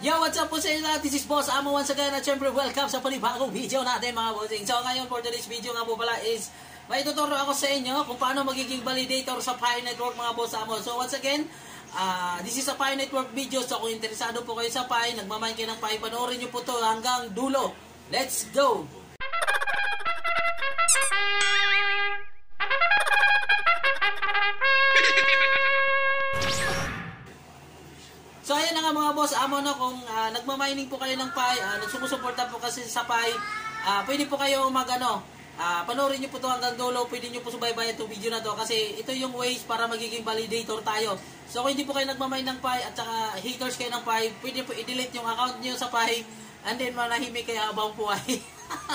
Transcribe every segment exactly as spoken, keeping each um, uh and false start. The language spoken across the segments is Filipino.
Yo, what's up po sa inyo lahat? This is BossAmo once again at syempre welcome sa panibagong video natin mga bossing. So ngayon for today's video nga po pala is may tuturo ako sa inyo kung paano magiging validator sa Pi Network mga BossAmo. So once again, uh, this is a Pi Network video. So kung interesado po kayo sa Pi, nagmamain kayo ng Pi, panoorin nyo po to hanggang dulo. Let's go! So ayan na nga mga boss, amo na kung uh, nagmamining po kayo ng Pi, uh, nagsumusuporta po kasi sa Pi, uh, pwede po kayo mag ano, uh, panoorin nyo po to hanggang dulo, pwede nyo po subaybayan itong video na to kasi ito yung ways para magiging validator tayo. So kung hindi po kayo nagmamine ng Pi at saka haters kayo ng Pi, pwede po i-delete yung account nyo sa Pi and then manahimik kayo habang buhay.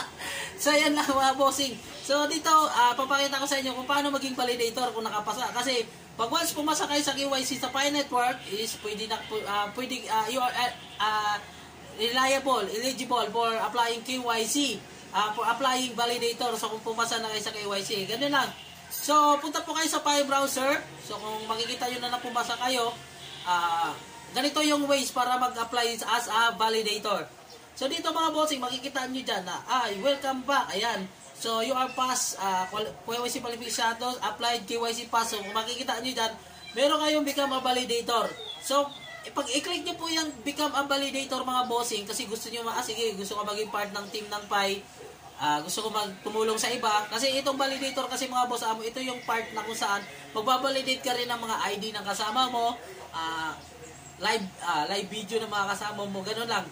So ayan lang mga bossing. So dito, uh, papakita ko sa inyo kung paano maging validator kung nakapasa. Kasi pag once pumasa kayo sa K Y C sa Pi Network, is pwede na, uh, pwede, uh, you are uh, uh, reliable, eligible for applying K Y C, uh, for applying validator. So kung pumasa na kayo sa K Y C, ganun lang. So punta po kayo sa Pi browser. So kung makikita nyo na na pumasa kayo, uh, ganito yung ways para mag-apply as a validator. So dito mga bossing, makikita nyo dyan na, ay, welcome back, ayan. So you are pass, uh, K Y C qualifications, applied K Y C pass. So kung makikita nyo dyan, meron kayong become a validator. So pag i-click nyo po yung become a validator mga bossing, kasi gusto nyo, ah, sige, gusto ko maging part ng team ng Pi, uh, gusto ko magtumulong sa iba. Kasi itong validator kasi mga boss amo, ito yung part na kung saan magbabalidate ka rin ng mga I D ng kasama mo, uh, live, uh, live video ng mga kasama mo, ganun lang.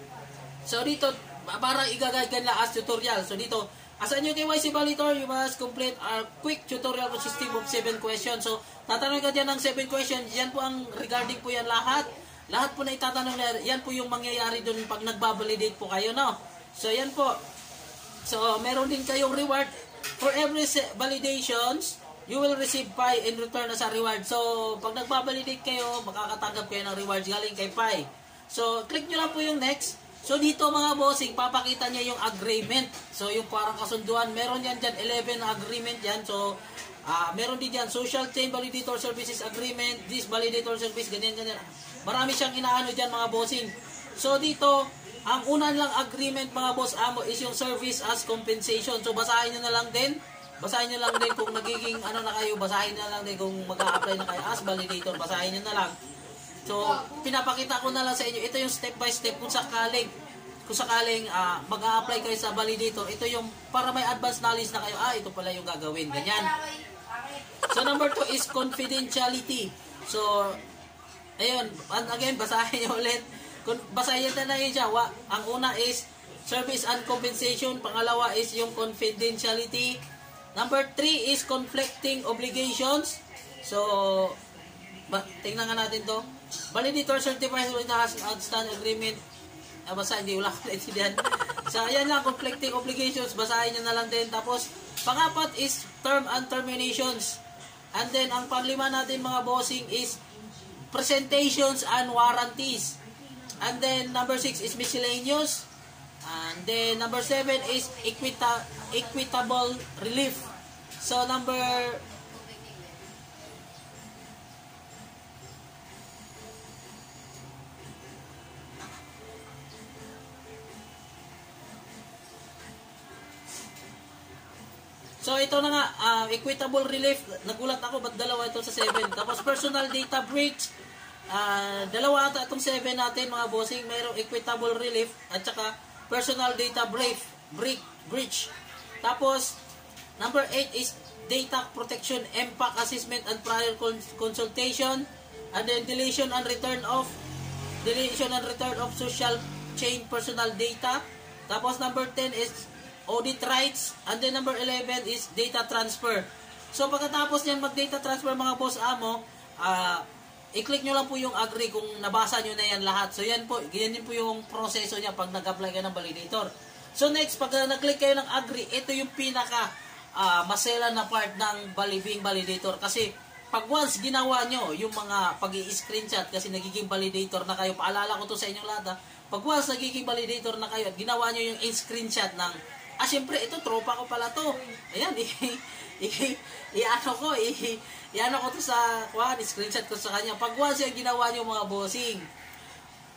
So dito, parang i-guide ka na as tutorial. So dito, as a new K Y C validator, you must complete our quick tutorial consisting of seven questions. So, tatanong ka dyan ng seven questions. Yan po ang regarding po yan lahat. Lahat po na itatanong na, yan po yung mangyayari doon pag nagbabalidate po kayo, no? So, yan po. So, meron din kayong reward. For every validations, you will receive Pi in return as a reward. So, pag nagbabalidate kayo, makakatanggap kayo ng rewards galing kay Pi. So, click nyo lang po yung next. So dito mga bossing, papakita niya yung agreement. So yung parang kasunduan, meron yan dyan, eleven na agreement yan. So uh, meron din dyan, social chain validator services agreement, this validator service, ganyan, ganyan. Marami siyang inaano dyan mga bossing. So dito, ang unang lang agreement mga boss amo is yung service as compensation. So basahin nyo na lang din. Basahin nyo lang din kung nagiging ano na kayo, basahin nyo na lang din kung mag-a-apply na kayo as validator. Basahin nyo na lang. So, pinapakita ko na lang sa inyo, ito yung step by step kung sakaling, kung sakaling uh, mag-a-apply kayo sa validator, ito yung para may advanced knowledge na kayo, ah, ito pala yung gagawin, ganyan. So, number two is confidentiality. So, ayun, and again, basahin nyo ulit. Basahin nyo na yun siya. Ang una is service and compensation, pangalawa is yung confidentiality. Number three is conflicting obligations. So, ba, tingnan nga natin to. Validator certifies with has outstanding agreement. Ah, basta hindi wala ko naintindihan. So, ayan lang, conflicting obligations. Basahin nyo na lang din. Tapos, pangapat is term and terminations. And then, ang panglima natin mga bossing is presentations and warranties. And then, number six is miscellaneous. And then, number seven is equita equitable relief. So, number So ito na nga, uh, equitable relief, nagulat ako, ba't dalawa ito sa seven? Tapos personal data breach, uh, dalawa ata itong seven natin mga bossing, mayroong equitable relief at saka personal data breach, breach, breach. Tapos, number eight is data protection, impact assessment and prior consultation, and then deletion and return of, deletion and return of social chain personal data. Tapos number ten is audit rights, and then number eleven is data transfer. So pagkatapos niyan mag-data transfer mga boss amo, uh, i-click nyo lang po yung agree kung nabasa nyo na yan lahat. So yan po, ganyan din po yung proseso niya pag nag-apply kayo ng validator. So next, pag uh, nag-click kayo ng agree, ito yung pinaka uh, masela na part ng being validator. Kasi pag once ginawa nyo yung mga pag-i-screenshot kasi nagiging validator na kayo, paalala ko to sa inyong lahat ha, pag once nagiging validator na kayo at ginawa nyo yung screenshot ng ah, syempre, ito, tropa ko pala to. Ayan, i-ano ko, i-ano ko to sa, kuhan, screenshot ko sa kanya. Pag once yung ginawa nyo mga bossing,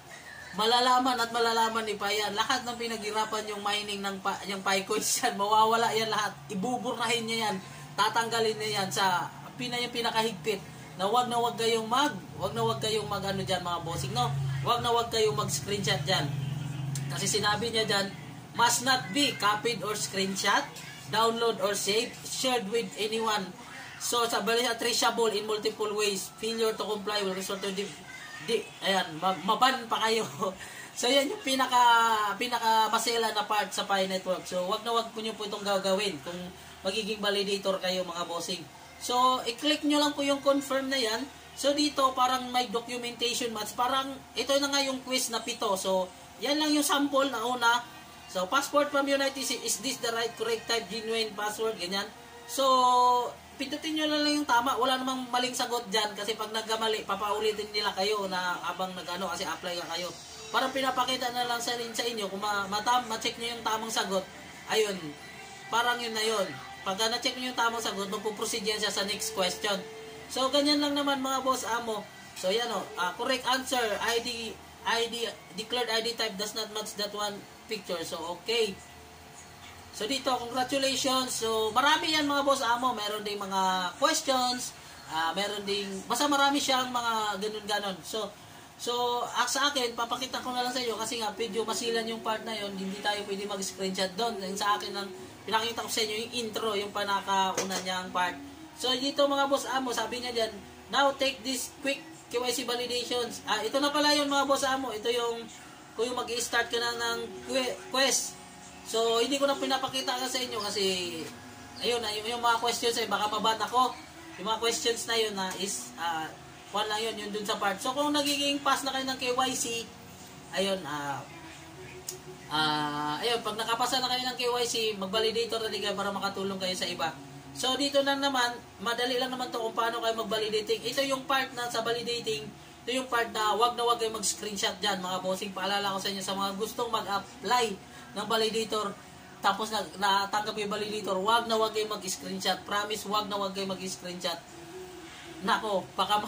malalaman at malalaman ni pa yan. Lahat ng pinaghirapan yung mining ng pa, yung Pi coins yan, mawawala yan lahat. Ibuburahin niya yan, tatanggalin niya yan sa pina, yung pinakahigpit na wag na wag kayong mag, wag na wag kayong mag ano dyan mga bossing, no? Wag na wag kayong mag screenshot dyan. Kasi sinabi niya dyan, must not be copied or screenshot, download or save, shared with anyone. So, sa balisa, traceable in multiple ways. Failure to comply will result to di, di ayan, maban pa kayo. So, yan yung pinaka, pinaka masela na part sa Pi Network. So, wag na wag po nyo po itong gagawin kung magiging validator kayo mga bossing. So, i-click nyo lang po yung confirm na yan. So, dito parang may documentation match. Parang, ito na nga yung quiz na pito. So, yan lang yung sample na una. So, passport from United States, is this the right, correct type, genuine password, ganyan. So, pindutin nyo na lang yung tama. Wala namang maling sagot dyan kasi pag nagkamali, papaulitin nila kayo na abang nag-ano kasi apply ka kayo. Parang pinapakita na lang sa, sa inyo kung ma-check nyo yung tamang sagot. Ayun, parang yun na yun. Pag na-check nyo yung tamang sagot, magpuproceed yan siya sa next question. So, ganyan lang naman mga boss amo. So, yan o. Uh, correct answer, I D, I D, declared I D type does not match that one picture. So, okay. So dito, congratulations. So marami yan mga boss amo. Meron ding mga questions. Uh, meron ding, basta marami siyang mga ganun-ganon. So, so sa akin, papakita ko na lang sa inyo kasi nga, medyo masilan yung part na yon. Hindi tayo pwede mag-screenshot doon. Sa akin lang, pinakita ko sa inyo yung intro, yung panakauna niyang part. So dito mga boss amo, sabi niya dyan, now take this quick K Y C validations. Ah, ito na pala yun mga boss amo. Ito yung, kung yung mag-i-start ka na ng quest. So, hindi ko na pinapakita ka sa inyo kasi, ayun na, yung, yung mga questions ay baka maban ako. Yung mga questions na yun na is, uh, one lang yun, yun dun sa part. So, kung nagiging pass na kayo ng K Y C, ayun, ah, uh, uh, ayun, pag nakapasa na kayo ng K Y C, mag-validator na din kayo para makatulong kayo sa iba. So, dito lang naman, madali lang naman to kung paano kayo mag-validating. Ito yung part na sa validating, ito yung part na wag na wag kayo mag-screenshot dyan, mga bossing. Paalala ko sa inyo sa mga gustong mag-apply ng validator, tapos na, natanggap yung validator, wag na wag kayo mag-screenshot. Promise, wag na wag kayo mag-screenshot. Nako, baka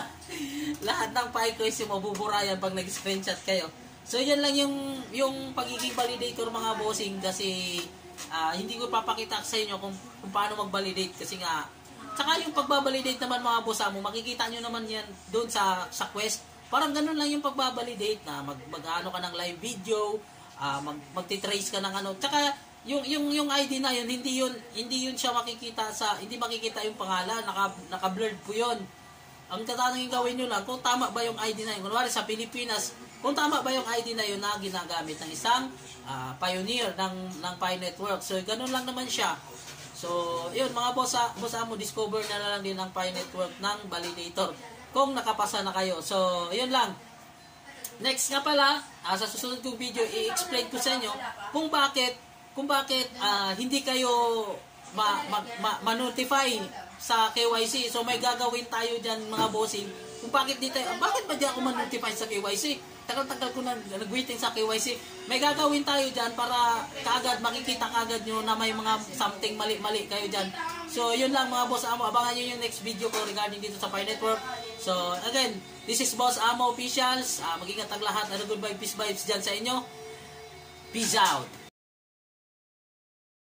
lahat ng Pi coins yung mabubura yan pag nag-screenshot kayo. So, yan lang yung, yung pagiging validator mga bossing kasi uh, hindi ko papakita sa inyo kung, kung paano mag-validate kasi nga, tsaka yung pagbabalidate naman mga boss mo, makikita nyo naman yan doon sa, sa quest. Parang ganun lang yung pagbabalidate na mag, mag-ano ka ng live video, Uh, mag magti-trace ka ng ano. Tsaka yung yung yung I D na yun, hindi yun hindi yun siya makikita sa hindi makikita yung pangalan, naka naka-blurred po yun. Ang tatanungin gawin niyo lang kung tama ba yung I D na yun. Kunwari sa Pilipinas, kung tama ba yung I D na yun na ginagamit ng isang uh, pioneer ng ng Pi Network. So ganoon lang naman siya. So, yun mga boss, boss mo discover na lang din ang Pi Network ng validator kung nakapasa na kayo. So, yun lang. Next nga pala, uh, sa susunod kong video, i-explain ko sa inyo kung bakit kung bakit uh, hindi kayo ma, ma, ma, ma-notify sa K Y C. So may gagawin tayo dyan mga bossing. Kung bakit di tayo, bakit ba di ako ma-notify sa K Y C? Tagal-tagal ko na nag-waiting sa K Y C. May gagawin tayo dyan para kaagad makikita kaagad nyo na may mga something mali-mali kayo dyan. So yun lang mga boss amo. Abangan nyo yung next video ko regarding dito sa Pi Network. So again, this is BossAmo Officials. Uh, mag-ingat ang lahat. Ano good vibe, peace vibes dyan sa inyo. Peace out.